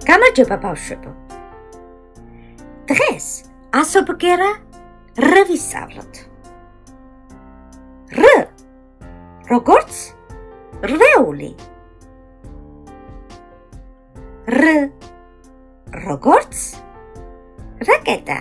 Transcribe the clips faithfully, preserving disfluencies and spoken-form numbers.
გამარჯობა ბავშვებო. დღეს ასობგერა რ ვისწავლოთ. რ როგორც რვეული. რ როგორც რაკეტა.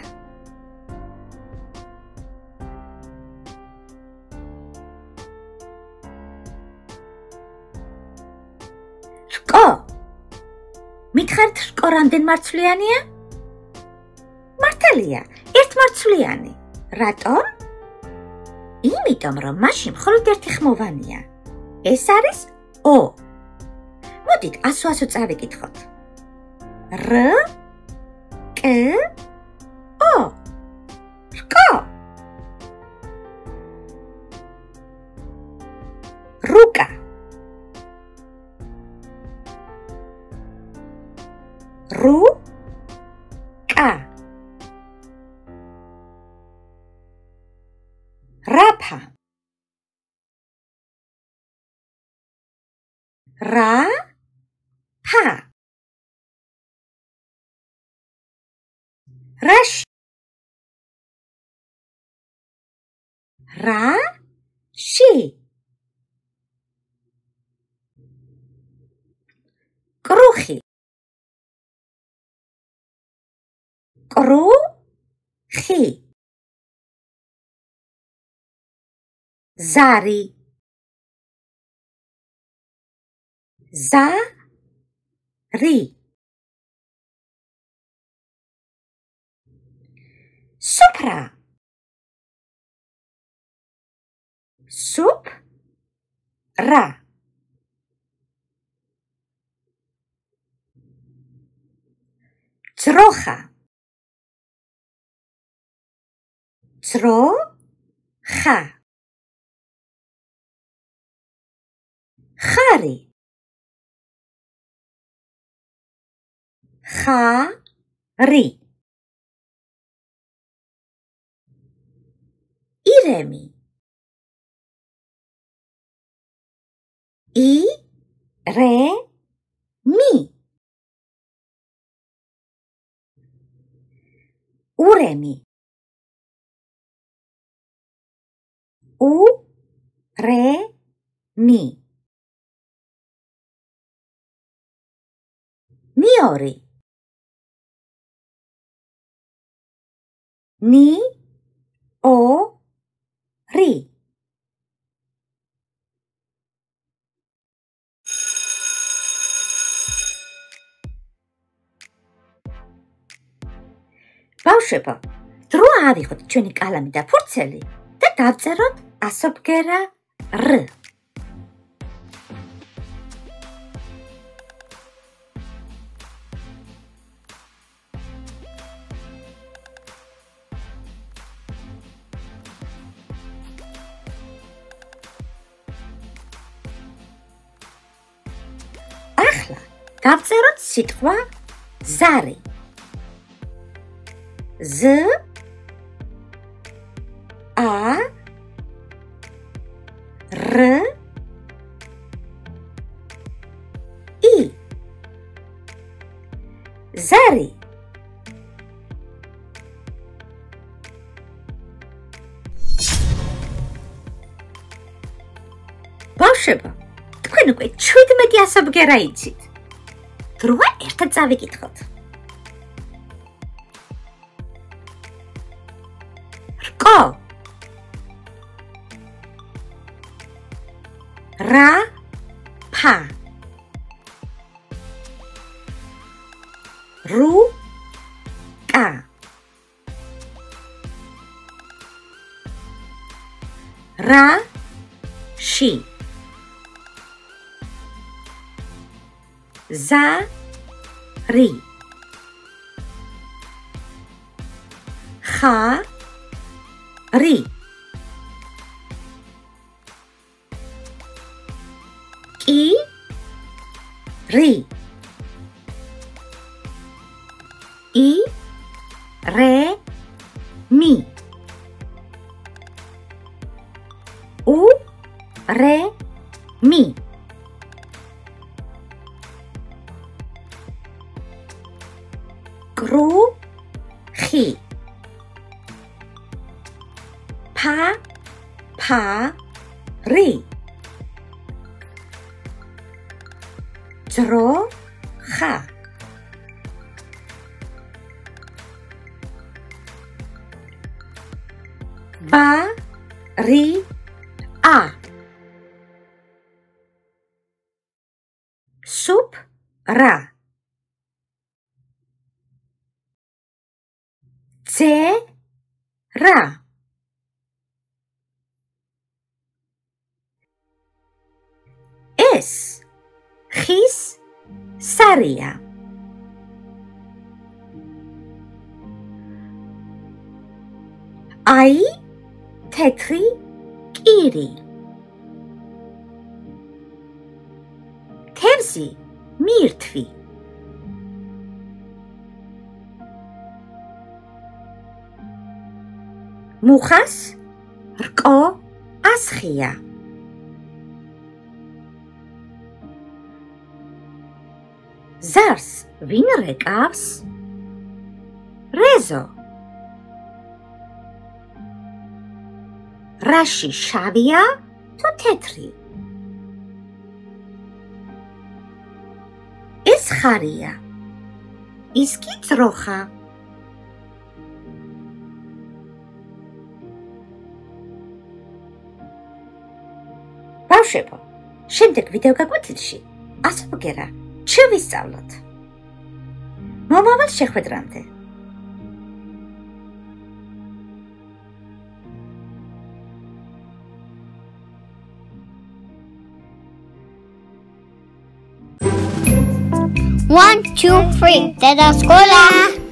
რკო. მითხარით რკო რამდენმარცვლიანია? მართალია, ერთმარცვლიანი. რატომ? იმიტომ რომ მაშინ მხოლოდ ერთი ხმოვანია. ეს არის ო. მოდით ასო-ასო წავიკითხოთ. რ კ ო. რკო. რუკა. ru ka. Rapa. Ra pa. Rash. Ra shi. Kruchi. კრუხი. ზარი. ზარი. სუფრა. სუფრა. ძროხა. ძროხა. ხარი. ხარი. ირემი. ირემი. ურემი. ურემი. ნიორი. ნი-ო-რი. ბავშვებო, დრო ავიღოთ ჩვენი კალამი და ფურცელი და დავწეროთ ასობგერა რ. ახლა დავწეროთ სიტყვა ზარი. Z A R I ზარი. ბავშვებო, თქვენ უკვე შვიდმეტი ასობგერა იცით. დროა ერთად წავიკითხოთ. რკო. რა ფა. ru ka. რა ში. ზარი. ხარი. კირი. ირემი. ურემი. T Pa Pa Ri Dro Kha Ba Ri A Sup Ra Ce Ra Es Khis Saria Ai Tetri Kiri Tevzi Mirtvi Mukhas Rko Askhia Zars Vin rekavs Rezo Rashi Shavia to Tetri Es Kharia Is ki Dzroxa ბავშვებო, შემდეგ ვიდეო გაკვეთილში ასობგერა შევისწავლოთ. მომავალ შეხვედრამდე. One, two, three. Dada Scola.